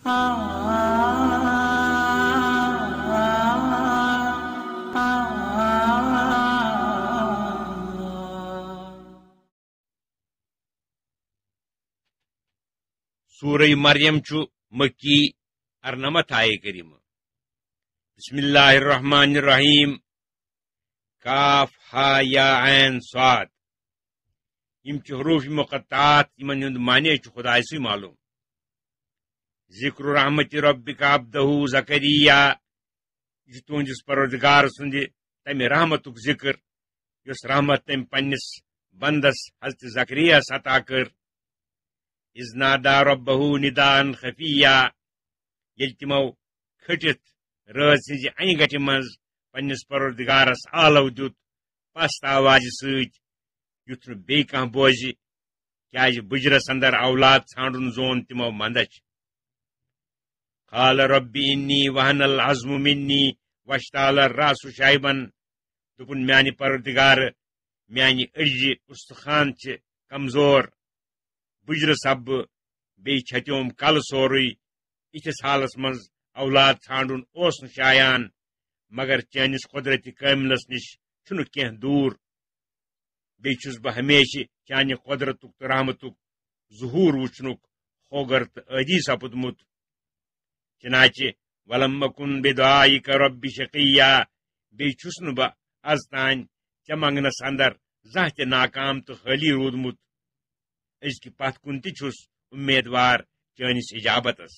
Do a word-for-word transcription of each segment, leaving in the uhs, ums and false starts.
سورہ مریم چھ مکی ارنمتھ آئے کریم بسم اللہ الرحمن الرحیم کاف ہا یا عین صاد یم چھ حروف مقطعات یمن ہند معنی چھ خدائے سی معلوم ذکر رحمت ربک عبدہ زکریا یہ تہندس پروردگار سند تمہ رحمتک ذکر یس رحمت تم پنس بندس حضرت زکریاس عطا کر اذ نادا ربہ نداء خفیا یل تمو کھٹت رٲژ سٕنزِ انہِ گٹہِ منٛز پننس پروردگارس آلو دیُت پست آواز سۭتۍ یُتھ نہٕ بیٚیہِ کانٛہہ بوزِ کیازِ بُجرس اندر اولاد ژھانڈُن زون تمو منٛدچھ قال ربی انی وہن العظم منی واشتعل الرأس شیبن دوٚپُن میانہِ پروردگار میانہِ أڈجہِ اُستخان چھِ کمزور بُجرٕ سب بہٕ بیٚیہِ چھتیوم کلہٕ سورُے یِتھِس حالس منٛز اولاد ژھانڈُن اوس نہٕ شایان مگر چٲنِس قۄدرتِ کٲملس نِش چھُنہٕ کینٛہہ دوٗر بیٚیہِ چھُس بہٕ ہمیشہِ چانہِ قۄدرتُک تہٕ رحمتُک ظہوٗر وٕچھنُک ہوگر تہٕ عٲدی سپُدمُت چنانچہِ ولم اکُن بدعائک ربی شقیہ بیٚیہِ چھُس نہٕ بہٕ از تانۍ ژےٚ منگنس اندر زانٛہہ تہِ ناکام تہٕ خٲلی روٗدمُت أزکہِ پتھ کُن تہِ چھُس اُمیدوار چٲنِس اجابتس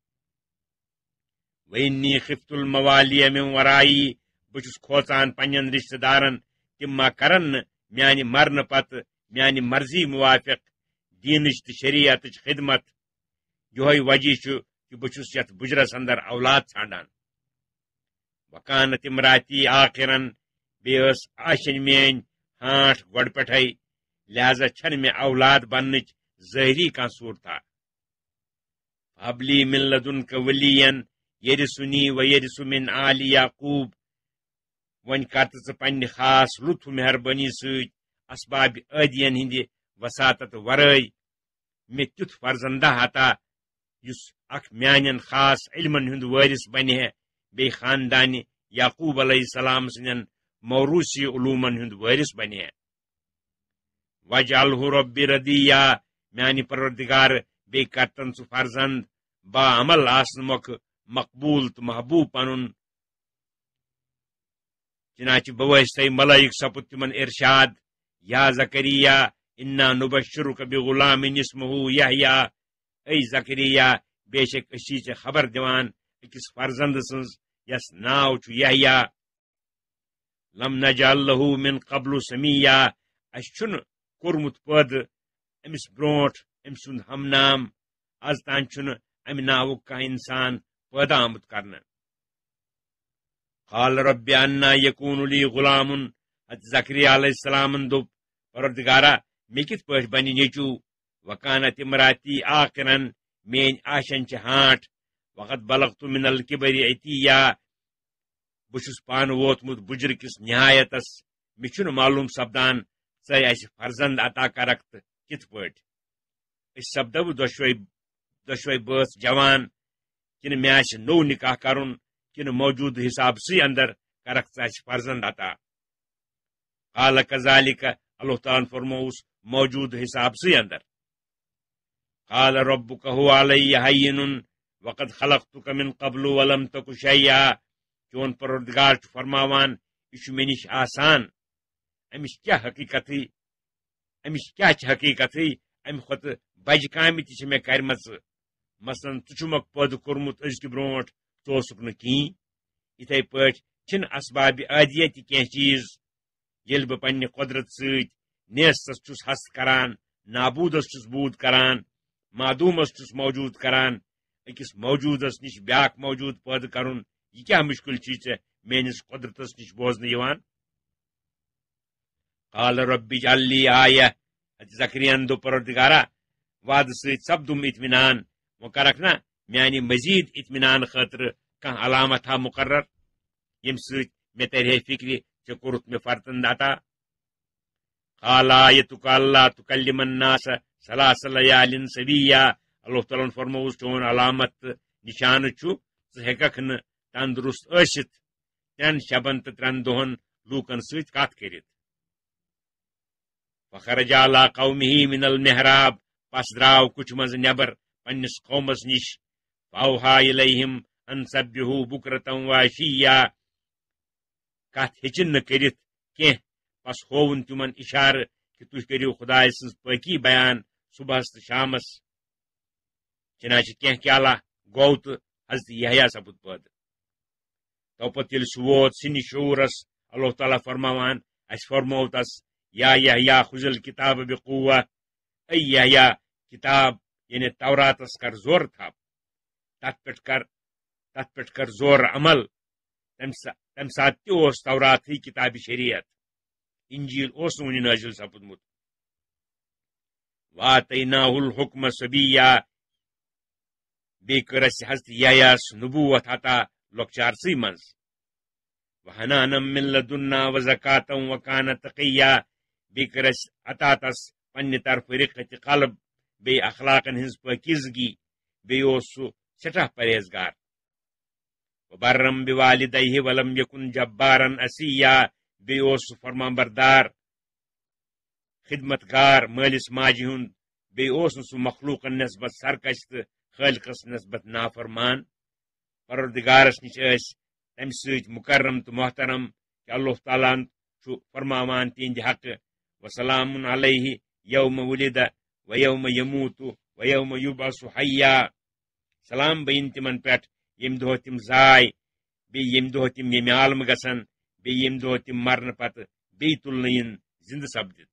وَإِنِّي خِفْتُ الْمَوَالِيَ مِنْ وَرَائِي بہٕ چھُس کھوژان پننٮ۪ن رشتہٕ دارن تِم ما کرن نہٕ میانہِ مرنہٕ پتہٕ میانہِ مرضی موافق دیٖنٕچ تہٕ شریعتٕچ خدمت یِہوے وجہ چھُ کہ بہٕ چھُس یتھ بُجرس اندر اولاد ژھانڈان وکانت امراتی آخرن بیٚیہِ ٲس آشن میٲنۍ ہانٛٹھ گۄڈٕ پٮ۪ٹھے لہذا چھنہٕ مےٚ اولاد بننٕچ ظٲہری کانٛہہ صوٗرتا فَهَبْ مِن لَدُنْكَ وَلِيًّا یرثنی ویرث من آل یعقوب وۄنۍ کر تہٕ ژٕ پننہِ خاص لطف مہربٲنی سۭتۍ اسباب عٲدین ہٕنٛدِ وساطت ورٲے مےٚ تیُتھ فرزندہ عطا یُس اکھ میانٮ۪ن خاص علمن ہُنٛد وٲرث بنہِ ہے بیٚیہِ خاندانہِ یعقوب علیہ السلام سٕنٛدٮ۪ن موروثی علوٗمن ہُنٛد وٲرث بنہِ ہے وجعلہ ربی ردیہ میانہِ پروردگار بیٚیہِ کرتن سُہ فرزند با عمل آسنہٕ مۄکھٕ مقبوٗل تہٕ محبوٗب پنُن چنانچہ بہٕ وٲسۍ ملائک سپُد تمن ارشاد یا زکریا انا نبشرک بغلام اسمہ یحییٰ اے زکریا بے شک أسی ژےٚ خبر دِوان أکِس فرزند سٕنٛز یس ناو چھُ یحییٰ لم نجعل له من قبل سمیہ اَسہِ چھُنہٕ کوٚرمُت پٲدٕ أمِس برونٛٹھ أمۍ سُنٛد ہمنام از تانۍ چھُنہٕ امہِ ناوُک کانٛہہ انسان پٲدٕ آمُت کرنہٕ قال رب انا یکون لی غلام حضرت زکریا علیہ السلامن دوٚپ پروردگارا مےٚ کِتھ پٲٹھۍ بنہِ نیٚچوٗ وکانت امراتی آخرن میٲنۍ آشن چھِ ہانٛٹھ وقت بلغت من الکبر عتیہ بہٕ چھُس پانہٕ ووتمُت بُجرٕ کِس نہایتس مےٚ چھُنہٕ معلوٗم سپدان ژٕ اسہِ فرزند عطا کرکھ تہٕ کِتھ پٲٹھۍ أسۍ سپدو دۄشوے دۄشوے بٲژ جوان کنہٕ مےٚ آسہِ نوٚو نکاح کرُن کنہٕ موجوٗدٕ حسابسٕے اندر کرکھ ژٕ اسہِ فرزند عطا قال کذالک اللہ تعالیٰ فرمووُس موجوٗدٕ حسابسٕے اندر قال ربک هو علی ہین وقد خلقتک من قبل ولم تک شیئا چون پروردگار چھُ فرماوان یہِ چھُ مےٚ نِش آسان امِچ کیاہ حقیقتٕے امِچ کیاہ چھِ حقیقتٕے امہِ کھۄتہٕ بجہِ کامہِ تہِ چھِ مےٚ کرِمژٕ مثلاً ژٕ چھُمکھ پٲدٕ کوٚرمُت أزکہِ برونٛٹھ ژٕ اوسُکھ نہٕ کِہیٖنۍ یِتھے پٲٹھۍ چھِنہٕ اسبابِ عٲدیہ تہِ کینٛہہ چیٖز ییٚلہِ بہٕ پننہِ قۄدرت سۭتۍ نیستس چھُس ہست کران نابوٗدس چھُس بوٗد کران معدوٗمس چھُس موجوٗد کران أکِس موجوٗدس نِش بیاکھ موجوٗد پٲدٕ کرُن یہِ کیاہ مُشکل چھی ژےٚ میٲنِس قۄدرتس نِش بوزنہٕ یِوان قال ربی اجعل لی آیہ حضرت زکریاہن دوٚپ پروردگارا وعدٕ سۭتۍ سپدُم اطمینان وۄنۍ کرکھ نا میانہِ مزیٖد اطمینان خٲطرٕ کانٛہہ علامت ہا مقرر ییٚمہِ سۭتۍ مےٚ ترِ ہے فکرِ ژےٚ کوٚرُتھ مےٚ فرزند عطا قال آیتک اللہ تکلم الناس ثلاث لیال سویہ اللہ تعالیٰ ہن فرمووُس چون علامت تہٕ نشانہ چھُ ژٕ ہیٚککھ نہٕ تندرست ٲسِتھ ترٛٮ۪ن شبن تہٕ ترٛٮ۪ن دۄہن لوٗکن سۭتۍ کتھ کٔرِتھ. فخرج علی قومہ من المحراب پس درٛاو کُٹھِ منٛز نٮ۪بر پننِس قومس نِش. فاوحا الیہم ان سبحوا بکرة وعشیا کتھ ہیٚچِن نہٕ کٔرِتھ کینٛہہ پس ہووُن تِمن اِشارٕ کہِ تُہۍ کٔرِو خۄداے سٕنٛز پٲکی بیان صبحس تہٕ شامس. چنانچہ کینٛہہ کالہ گوٚو تہٕ حضرت یحییٰ سپُد پٲدٕ. توپتہٕ ییٚلہِ سُہ ووت سِنہِ شعوٗرس اللہ تعالیٰ فرماوان اَسہِ فرموو تس یا یحییٰ خُذِ الکتاب بقوة اے یحییٰ کتاب یعنی توراتس کر زورٕ تھپ تتھ پٮ۪ٹھ کر تتھ پٮ۪ٹھ کر زورٕ عمل. تمہِ سا تمہِ ساتہٕ تہِ اوس توراتٕے کتابِ شریعت. انجیل اوس نہٕ وُنہِ نٲزِل سپُدمُت. وآتیناہ الحکمہ صبیہ بیٚیہِ کٔر اَسہِ حضرت یحییٰس نبوت عطا لۄکچارسٕے منٛز. وحنانم من لدنا وزکاتم وکان تقیہ بیٚیہِ کٔر اَسہِ عطا تس پننہِ طرفہٕ رِقت قلب بیٚیہِ اخلاقن ہٕنٛز پٲکیزگی بیٚیہِ اوس سُہ سٮ۪ٹھاہ پرہیزگار. وبرم بوالدیہ ولم یکن جبارن اسیہ بیٚیہِ اوس سُہ فرمان بردار خدمت گار مٲلِس ماجہِ ہُنٛد. بیٚیہِ اوس نہٕ سُہ مخلوٗقن نسبت سرکش تہٕ خٲلقس نسبت نافرمان. پروردگارس نِش ٲسۍ تمہِ سۭتۍ مکرم تہٕ محترم کہ اللہ تعالیٰ ہن چھُ فرماوان تِہنٛدِ حقہٕ وسلام علیہ یوم ولد و یوم یموت و یوم یبعث حیا. سلام بین تِمن پٮ۪ٹھ ییٚمہِ دۄہ تِم زاے بیٚیہِ ییٚمہِ دۄہ تِم ییٚمہِ عالمہٕ گژھن بیٚیہِ ییٚمہِ دۄہ تِم مرنہٕ پتہٕ بیٚیہِ تُلنہٕ یِن زِندٕ سپدِتھ.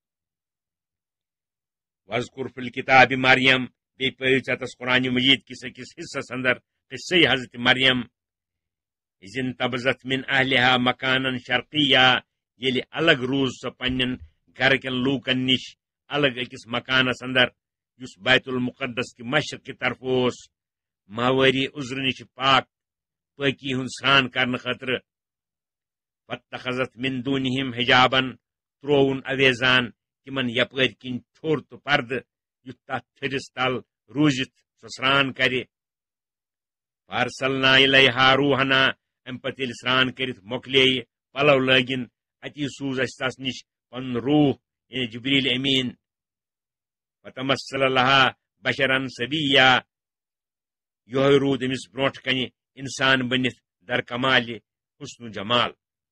وذکر فی الکتاب مریم بیٚیہِ پٔرِو ژےٚ تس قرآن مجیٖد کِس أکِس حصس اندر قصے حضرت مریم. اذن تبزت من اہلہا مکانن شرقیہ ییٚلہِ الگ روٗز سۄ پننٮ۪ن گرٕکٮ۪ن لوٗکن نِش الگ أکِس مکانس اندر یُس بیت المقدس کہِ مشرق کہِ طرفہٕ اوس ماوٲری عذرٕ نِش پاک پٲکی ہُنٛد سرٛان کرنہٕ خٲطرٕ. واتخذت من دونہم حجابن ترووُن اویزان تِمن یپٲرۍ کِنۍ ٹھوٚر تہٕ پردٕ یُتھ تتھ تھٔرِس تل روٗزِتھ سۄ سرٛان کرِ. فارسلنا الیہا روحنا امہِ پتہٕ ییٚلہِ سرٛان کٔرِتھ مۄکلییہِ پلو لٲگِن اتی سوٗز اَسہِ تس نِش پنُن روح یعنی جبریل امین. فتمثل لہا بشرن سبیہ یہوے روٗد أمِس برونٛٹھ کنہِ انسان بٔنِتھ در کمالہِ حسن و جمال.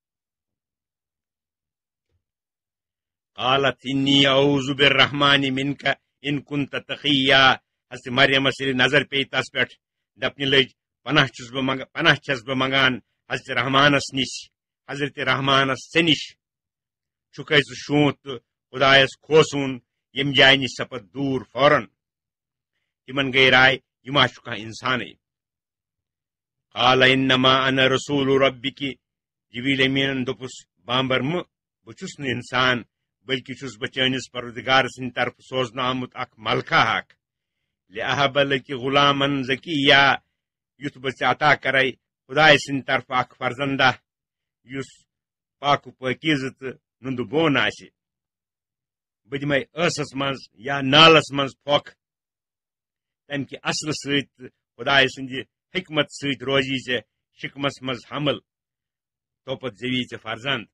قالت انی اعوذ بالرحمن منک ان كنت تقیہ. حضرت مریمس ییٚلہِ نظر پیٚیہِ تس پٮ۪ٹھ دپنہِ لٔج پناہ چھُس بہٕ منگ پناہ چھس بہٕ منگان حضرت رحمانس نِش حضرت رحمانس ژےٚ نِش. چھُکھے ژٕ شوٗنٛت تہٕ خۄدایس کھوژوُن ییٚمہِ جایہِ نِش سپد دوٗر فوراً. تِمن گٔیہِ راے یہِ ما چھُ کانٛہہ اِنسانٕے. قال انما انا رسول ربک جبریل امیٖنن دوٚپُس بامبر مہٕ بہٕ چھُس نہٕ انسان بلکہِ چھُس بہٕ چٲنِس پروردگار سٕنٛدِ طرفہٕ سوزنہٕ آمُت اکھ ملکہ اکھ. لِأَهَبَ لَكِ غُلامًا زَكِيًّا یُتھ بہٕ ژےٚ عطا کرے خۄداے سٕنٛدِ طرفہٕ اکھ فرزندہ یُس پاکو پٲکیٖزٕ تہٕ نُندٕ بون آسہِ. بہٕ دِمے ٲسس منٛز یا نالس منٛز پھۄکھ تمہِ کہِ اصلہٕ سۭتۍ تہٕ خۄداے سٕنٛدِ حکمت سۭتۍ روزی ژےٚ شِکمس منٛز حمل توپتہٕ زیوی ژےٚ فرزند.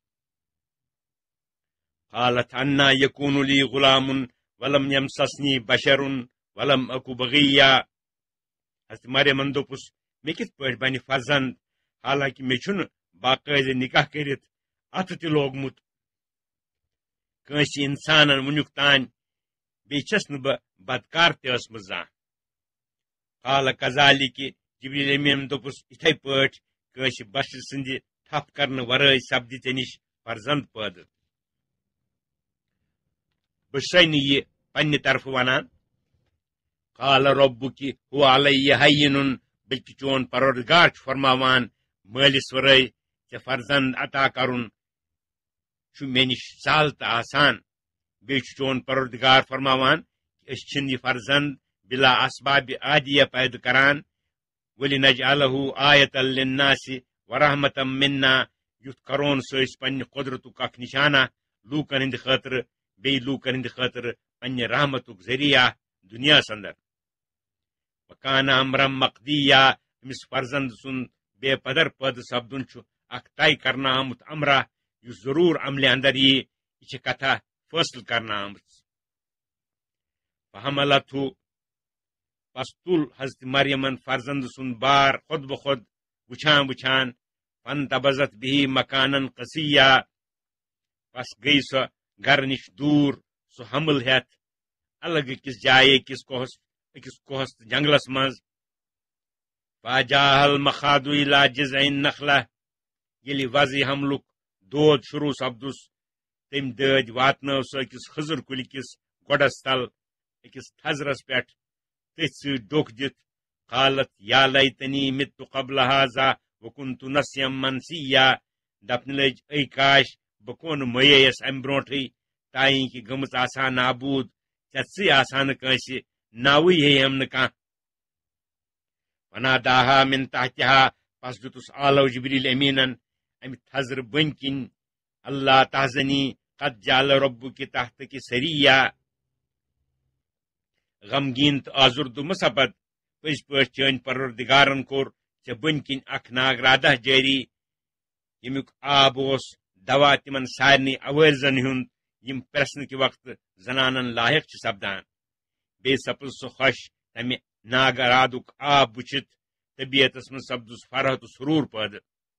قالت انا یکون لی غلام ولم یمسسنی بشر ولم اکو بغیہ. حضرت مریمن دوٚپُس مےٚ کِتھ پٲٹھۍ بنہِ فرزند حالانکہِ مےٚ چھُنہٕ باقٲعدٕ نکاح کٔرِتھ اتھٕ تہِ لوگمُت کٲنٛسہِ انسانن وُنیُک تانۍ بیٚیہِ چھس نہٕ بہٕ بدکار تہِ ٲسمٕژ زانٛہہ. قال کذالِکِ جبریل امیٖنن دوٚپُس یِتھے پٲٹھۍ کٲنٛسہِ بشر سٕنٛدِ ٹھپ کرنہٕ ورٲے سپدِ ژےٚ نِش فرزند پٲدٕ. بہٕ چھُسے نہٕ یہِ پننہِ طرفہٕ ونان. قال ربُکِ هو علیہ ہینٌ بلکہِ چون پروردگار چھُ فرماوان مٲلِس ورٲے ژےٚ فرزند عطا کرُن چھُ مےٚ نِش سہل تہٕ آسان. بیٚیہِ چھُ چون پروردگار فرماوان أسۍ چھِنہٕ یہِ فرزند بلا اسبابِ عادیہ پٲدٕ کران. وَلِنَجْعَلَهُ آیَةً لِلنَّاسِ وَرَحْمَةً مِنَّا یُتھ کرون سُہ أسۍ پننہِ قۄدرتُک اکھ نشانہ لوٗکن ہٕنٛدِ خٲطرٕ بیٚیہِ لوٗکن ہٕنٛدِ خٲطرٕ پننہِ رحمتُک ذٔریعہ دُنیاہس اندر. وکان امرم مقدیا امس فرزند سن بے پدر پد سپدن اخ طے کرنا آمت امرہ یس ضرور عملہ اندر یہ یہ کتھا فاصل کرنا آمت فحملتہ پس تل حضرت مریمن فرزند سن بار خود بخود وچھان وچھان فانتبذت به مکانن قصیا پس گئی سو گھر نش دور سو حمل ہیت الگ أکس جائے أکس کوہس أکس کوہس جنگلس مز فاجاء المخاض الى جذع النخلة یلی وضع حملک دود شروع سپدس تم دد واتنو سو أکس خضر کل کس گوڑس تل أکس تھزرس پہ تتھ سی ڈوک دت قالت یا لیتنی مت قبل هذا وکنت نسیا منسیا دپن لج اے کاش بکون میس ام برونٹھے تائیں کہ گمت آسان نابود ژی آسان کنسی ناوی ہے ہم نہ وناداها من تحتها پس دتس آلو جبریل امینن ام تھزر بن کن اللہ تحزنی قد جعل ربک تحتک سریا غمگین تو آزرد مسبت پز پہ چین پروردگارن کور ے بن کن اخ ناگ رادہ جاری یمیک آب اس دوا تمن سارنی عوارضن ہند یم پرسن کہ وقت زنانن لاحق سپدان بی سپز سہ خوش تمہ ناگ رادک آب وچت طبیعتس من سپدس فرحت سرور پید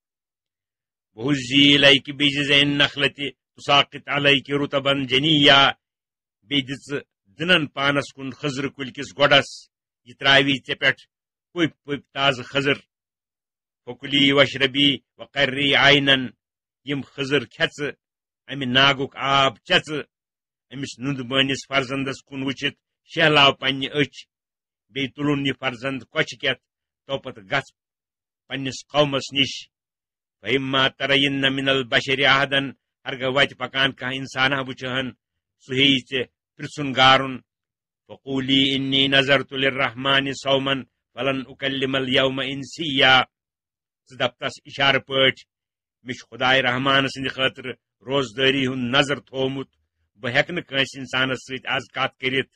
بہزی الیک بجذع النخلۃ تساقط علیک رطبا جنیا بی دژ دنن پانس کن خضر کل کس گوڑس یہ تراوی ے پہ پپ پپ تاز خضر فکلی وشربی وقری عینن یم خضر کھیچ امہ ناگک آب چیچ امس نند بانس فرزندس کن وچت شہلاو پنہ اچھ بی تلن یہ فرزند کوچ کت توپت گھ پنس قومس نش فإما ترین من البشر احدا ہرگہ وت پکان کھانا انسانہ وچہن سہ ہی ے پرژھن گارن فقولی انی نظرت للرحمن صوما فلن اکلم اليوم انسیا ث دپتس اشارہ پاٹ مش خدائے رحمان سند خاطر روزداری ہند نظر تھومت بہ ہیک کنس انسانس ست آز کت کرت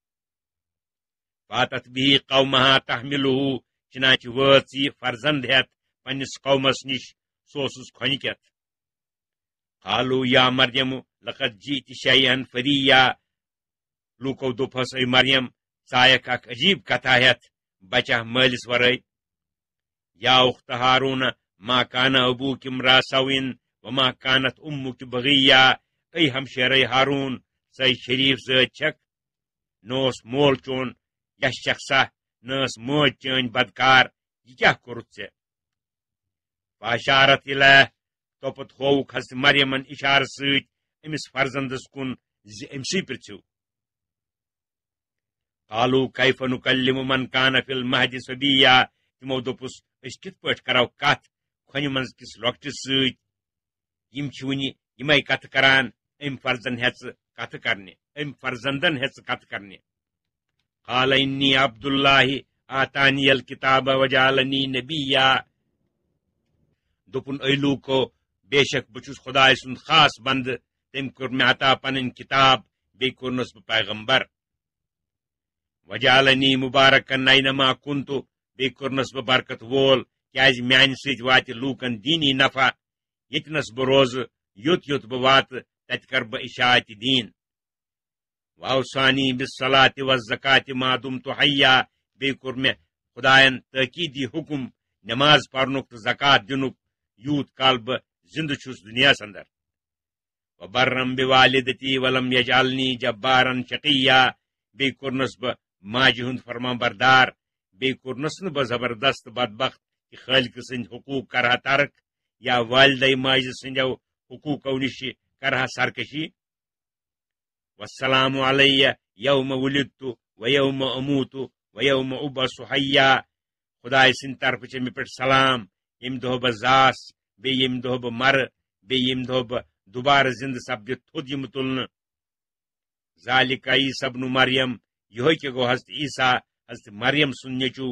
فاتت به قومها تحملہ چنانچہ وٲژ یہ فرزند ہیت پنس قومس نش سوسس کھۄنہِ کٮ۪تھ قالوا یا مریم لقد جئت شیئا فریا لوکو دوپس اے مریم ژایکھ اکھ عجیب کتھا ہیت بچہ مالس ورٲے یا اخت ہارون ما کان ابوک امرا سوین وما کانت امک بغیا اے ہمشیرے ہارون سے شریف ذات چھک نوس مول چون یس شخصا نس موج چین بدکار یہ کیا کورت ے فاشارت الہ توپت ہووک حضرت مریمن اشارہ ست امس فرزندس کن ز امسی پرژھو قالوا کیف نکلم من کان فی المہد صبیا تمو دوپس اس کت پٲٹھۍ کرو کت کھۄنہِ منٛز کس لۄکٹس ست یم چھ ونہِ یمے کتھ کران ام فرزن ہیژ کتھ کرنہِ ام فرزندن ہیژ کتھ کرنہِ قال انی عبد اللہ آتانی الکتاب وجعلنی نبیا دوپن اے لوکو بے شک بچس خدائے سند خاص بند تم کور مے عطا پنن کتاب بی کورنس بہ پیغمبر وجعلنی مبارکن اینما کنت بی کورنس بہ برکت وول کیاز میانہ ست وات لوکن دینی نفع یتنس بہ روز یوت یوت بہ وات تت کر بہ اشاعت دین واوصانی بالصلاة والزکاة ما دمت حیا بی کور مے خدائن تاکیدی حکم نماز پرنک تو زکات دنک یوت کال بہ زندہ چھس دنیاس اندر وبرم بوالدتی ولم یجعلنی جبارا شقیا بی کورنس بہ ماجہ ہند فرمان بردار بی کورنس نہ بہ زبردست بدبخت کہ خالق سند حقوق کرہا ترک یا والدہ ماجہ سندو حقوقو نش کرہا سرکشی والسلام علی یوم ولدت و یوم اموت و یوم ابعث حیا خدائے سند طرف چھ مے پہ سلام یم دہ بہ زاس بی یم دہ بہ مر بی یم دہ بہ دوبارہ زندہ سپدت تھود یم تلن ذالک عیسی ابن مریم یہ کہ گو حضرت عیسیٰ حضرت مریم سن نیچو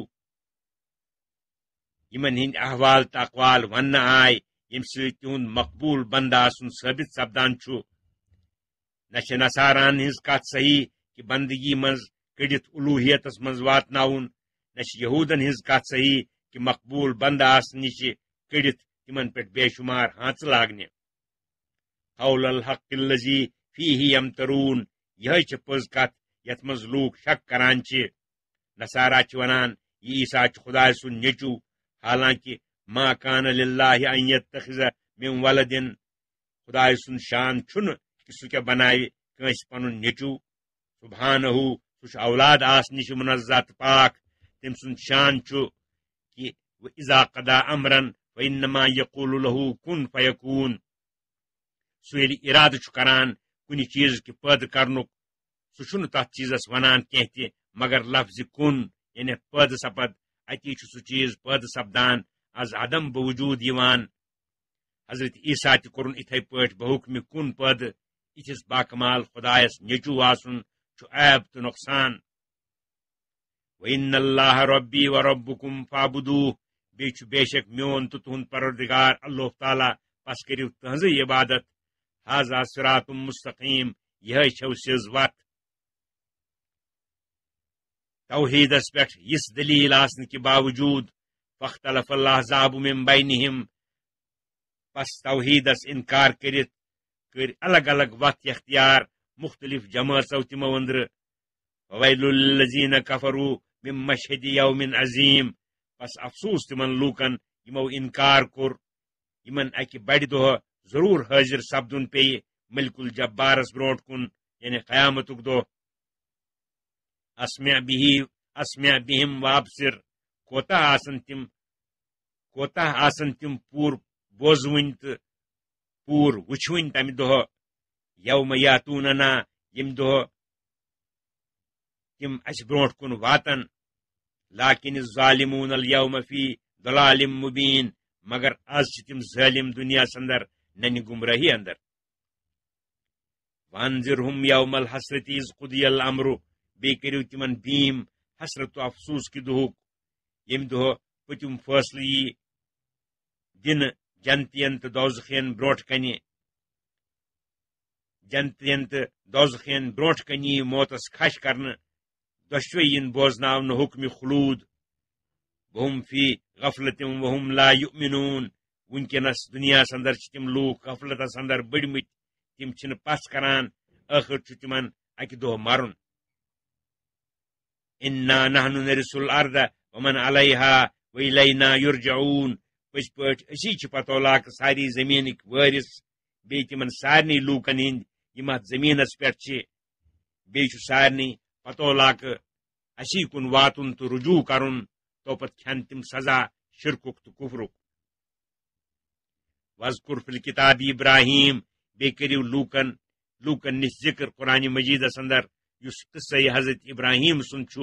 یمن ہند احوال تو اقوال ون آئی یم ست تہند مقبول بندہ سن ثابت سپدان چھ نہ نصاران ہز کت صحیح کہ بندگی مز کڑت الوحیتس مز واتناون نہ یہودن ہز کت صحیح کہ مقبول بند آسن نش کڑت تمن پہ بے شمار ہانچ لاگنہ قول الحق الذی فیہ یمترون یہ پز کت یت مز لوگ شک کران نصارا ونان یہ عیسیٰ خدا سن نیچو حالانکہ ما کان للہ ان یتخذ من ولد خدا سن شان چھن کہ سہ کیا بنائے کنس پن نیچو سبحانہ سہ اولاد آس نش منزہ پاک تم سن شان کہ اذا قضا امرن فانما یقول له کن فیکون سہ یل ارادہ کران کن چیز کہ پید کرنک سہ چھن تت چیزس ونان کینہ تہ مگر لفظ کن یعنی پید سپد اتی سہ چیز پید سپدان از عدم بوجود یوان حضرت عیسیٰ تہ کورن اتھے پٲٹھۍ بحکم کن پد اتھس باکمال خدایس نیچو آسن چھ عیب تو نقصان وَإِنَّ اللَّهَ رَبِّي وَرَبُّكُمْ فَاعْبُدُوهُ بے چھ بے شک میون تو تہند پروردگار اللہ تعالی پس کریو تہنز عبادت ھذا صراط مستقیم یہ چھو سیز وت توحیدس پہ اس دلیل آسن کے باوجود فاختلف الاحزاب من بینہم پس توحیدس انکار کرت کر الگ الگ وت اختیار مختلف جماعتو تمو اندر وویل للذین کفروا من مشہد یوم عظیم پس افسوس تمن لوکن یمو انکار کور یمن اکہ بڑ دہ ضرور حاضر سپدن پی ملک الجبارس برونٹ کن یعنی قیامتک دہ اسمع به اسمع بهم وابصر کوتاہ آسن تم کوتاہ آسن تم پور بوزون تو پور وچھون تمہ دہ یوم یاتوننا یم دہ تم اس برونٹ کن واتن لیکن الظالمون اليوم فی ضلال مبین مگر آز تم ظالم دنیا اندر نن گمراہی اندر وانذرهم یوم الحسرت اذ قضی الامر بی کرو تمن بیم حسرت و افسوس کی دہک یم دہ پتم فیصلہ یہ دن جنتین تو دوزخین بروٹ کنہ جنتین تو دوزخین بروٹ کنہ موتس کھش کرنے دشوی ین بوزناون حکم خلود وهم فی غفلت وهم لا یؤمنون ونکنس دنیا اندر تم لوگ غفلتس اندر بڑمت تم چھ پس کران آخر چھ تمن اکہ دہ مرن انا نحن نرث الارض ومن علیہا والینا یرجعون پز پٲٹھۍ اسی چھ پتولاک ساری زمینک وارث بی تمن سارنی لوکن ہند یم ات زمینس پہ بی چھ سارنی پتولاک اسی کن واتن تو رجوع کرن توپت کھین تم سزا شرکک تو کفرک وذکر فی الکتاب ابراہیم بی کریو لوکن لوکن نش ذکر قرآن مجیدس اندر یس قصہ حضرت ابراہیم سن چھو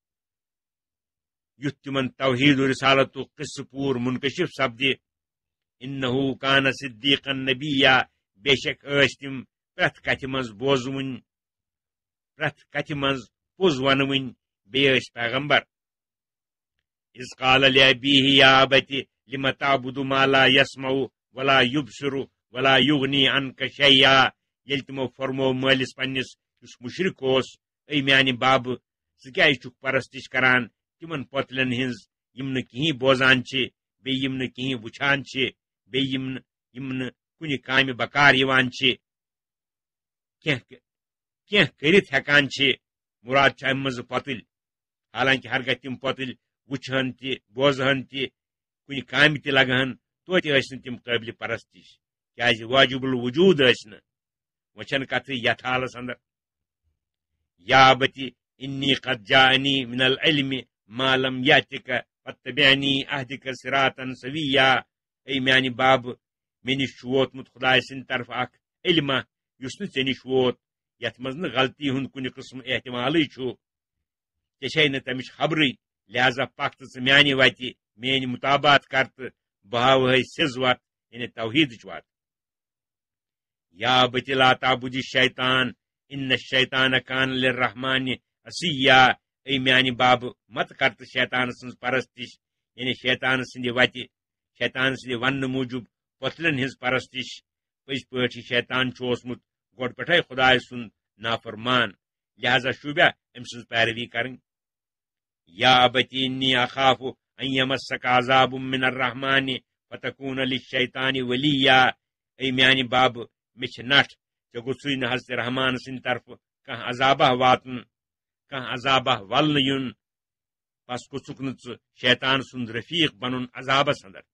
یت تمن توحید و رسالت قصہ پور منکشف سپدی انہو کان صدیقا نبیہ بے شک ٲسۍ تم پرٛٮ۪تھ کتھ منٛز بوزوٕنۍ پرٛٮ۪تھ کتھ منٛز پوٚز ونوٕنۍ بیٚیہِ ٲسۍ پیغمبر اذ قال لأبیہ یا ابت لم تعبد ما لا یسمع ولا یبصر ولا یغنی عنک شیئا ییٚلہِ تِمو فرمو مٲلِس پننس یس مشرک اوس اے میانہِ بابہٕ ژٕ کیازِ چھُکھ پرستش کران تمن پوتلن ہنز یم نہ کہیں بوزان چھ بیٚیہِ یم نہ کہیں وچھان چھ بیٚیہِ یم نہ یم نہ کُنہِ کامہِ بکار یوان چھ کینٛہہ کینٛہہ کٔرِتھ ہیٚکان چھ مراد چھ امہِ منٛز پوتٕلۍ حالانکہ ہرگاہ تم پوتٕلۍ وچھہن تہ بوزہن تہ کُنہِ کامہِ تہ لگہن توتہِ ٲسۍ نہٕ تم قٲبلِ پرستش کیازِ واجب الوجود ٲسۍ نہٕ وۄنۍ چھنہٕ کتھٕے یتھ حالس اندر یا بتی انی قد جاءنی من العلم ما لم یاتک فاتبعنی اہدک صراطا سویا اے میانہِ باب مےٚ نش چھُ ووتمُت خداے سٕنٛدِ طرفہٕ اکھ علمہ یُس نہٕ ژےٚ نش ووت یتھ منٛز نہٕ غلطی ہُنٛد کُنہِ قٕسمہٕ احتمالٕے چھُ ژےٚ چھے نہٕ تمِچ خبرٕے لہذا پک تہٕ ژٕ میانہِ وتہِ میٲنۍ مطابات کر تہٕ بہٕ ہاوہے سیٚز وتھ یعنی توحیدٕچ وتھ یا بتی لا تعبد الشیطان ان الشیطان کان للرحمن عصیا اے میانہِ بابہٕ مت کر تہٕ شیطان سٕنٛز پرستش یعنی شیطان سٕنٛدِ وتہِ شیطان سٕنٛدِ وننہٕ موٗجوٗب پوتلن ہنز پرستش پٔزۍ پٲٹھۍ شیطان چھُ اوسمُت گۄڈٕ پٮ۪ٹھے خداے سُنٛد نافرمان لہذا شوٗبیا أمۍ سٕنٛز پیروی کرٕنۍ یا ابتی انی اخاف ان یمسک عذاب من الرحمن فتکون للشیطان ولیا، اے میانہ باب مے چھ نٹھ ژےٚ گوٚژھُے نہٕ حضرت رحمان سٕنٛدِ طرفہٕ کانٛہہ عذابہ واتُن، کانٛہہ عذابہ ولنہٕ یُن، پس گوٚژھُکھ نہٕ ژٕ شیطان سُنٛد رفیق بنُن عذابس اندر۔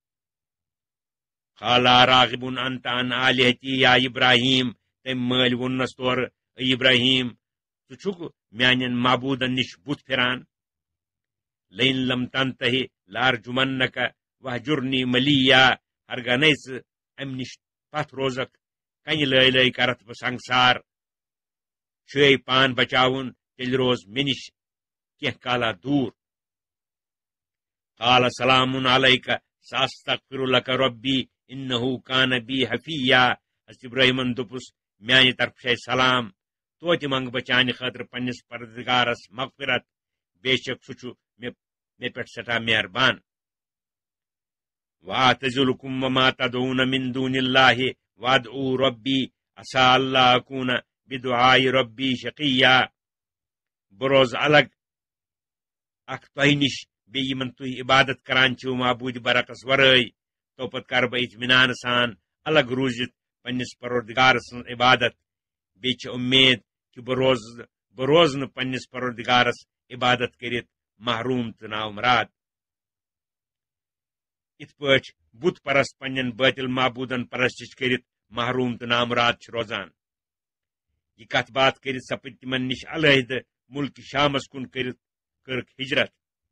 قالا راغب انت عن آلہتی یا ابراہیم، تٔمۍ مٲلۍ ووٚننس تورٕ اے ابراہیم ژٕ چھُکھ میانٮ۪ن معبوٗدن نِش بُتھ پھران؟ لئن لم تنتہی لارجمنک وہجرنی ملیا، ہرگانے ژٕ امہِ نِش پتھ روزکھ کنہِ لٲے لٲے کرتھ بہٕ سنگسار، چھُے پان بچاوُن تیٚلہِ روز مےٚ نِش کینٛہہ کالا دوٗر۔ قال سلام علیک ساستغفر لک ربی انہ کان بی حفیہ، حضرت ابراہیمن دوٚپُس میانہِ طرفہٕ چھے سلام، توتہِ منگ بہٕ چانہِ خٲطرٕ پننس پروردگارس مغفرت، بے شک سُہ چھُ مےٚ مےٚ پٮ۪ٹھ سٮ۪ٹھاہ مہربان۔ واعتزلکم وما تدعون من دون اللہ وادعوا ربی عسى اللہ اکون بدعاء ربی شقیہ، بہٕ روز الگ اکھ تۄہہِ نِش بیٚیہِ یِمن تُہۍ عبادت کران چھِو معبوٗدِ برعکس ورٲے، توپت کرٕ بہٕ اطمینان سان الگ روٗزِتھ پننس پروردگار سٕنٛز عبادت، بیٚیہِ چھِ اُمید کہِ بہٕ روز بہٕ روزٕ نہٕ پننس پروردگارس عبادت کٔرِتھ محروٗم تہٕ نامراد۔ یِتھ پٲٹھۍ بُت پرست پننٮ۪ن باطل معبوٗدن پرستش کٔرِتھ محروٗم تہٕ نامراد چھِ روزان۔ یہ کتھ باتھ کٔرِتھ سپٕدۍ تِمن نِش علیحدٕ مُلکہِ شامس کُن کٔرِتھ کٔرٕکھ ہجرت۔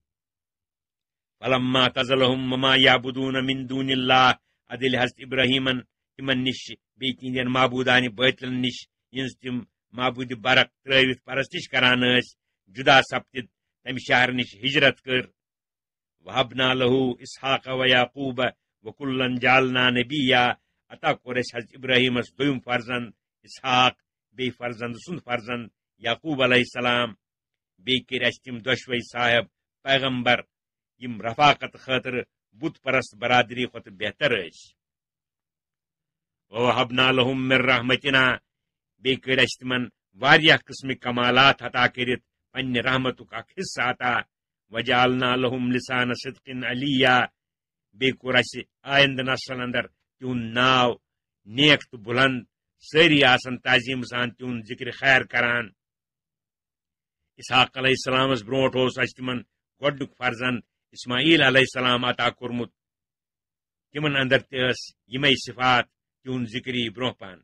فلما اعتزلهم وما يعبدون من دون اللہ، ادیل حضرت ابراہیمن تِمن نِش بیٚیہِ تِہنٛدٮ۪ن معبوٗدانہِ باطلن نِش یِہنٛز تِم معبوٗدِ برق ترٲوِتھ پرستش کران ٲسۍ جُدا سپدِتھ تمہِ شہر نِش ہجرت کٔر۔ وہبنا لہو اسحاق و یعقوب وکلن جعلنا نبیہ، عطا کوٚر اَسہِ حضرت ابراہیمس دوٚیُم فرزند اسحاق، بیٚیہِ فرزند سُنٛد فرزند یعقوب علیہ السلام، بیٚیہِ کٔرۍ اَسہِ تِم دۄشوے صاحب پیغمبر یِم رفاقت خٲطرٕ بُت پرست برادری کھۄتہٕ بہتر ٲسۍ۔ ووہبنا لہم من رحمتنا، بیٚیہِ کٔرۍ اَسہِ تِمن واریاہ قٕسمٕکۍ کمالات عطا کٔرِتھ پننہِ رحمتُک اکھ حصہٕ عطا۔ وجعلنا لہم لسان صدق علیہ، بیٚیہِ کوٚر اَسہِ آیندٕ نسل اندر تِہُنٛد ناو نیک تہٕ بُلند، سٲری آسن تعظیٖم سان تِہُنٛد ذکر خیر کران۔ اسحاق علیہ السلامس برونٛٹھ اوس اَسہِ تِمن گۄڈنیُک فرزند اسماعیل علیہ السلام عطا کوٚرمُت، تِمن اندر تہِ ٲس یِمے صفات، تِہُنٛد ذکر یی برونٛہہ پہن۔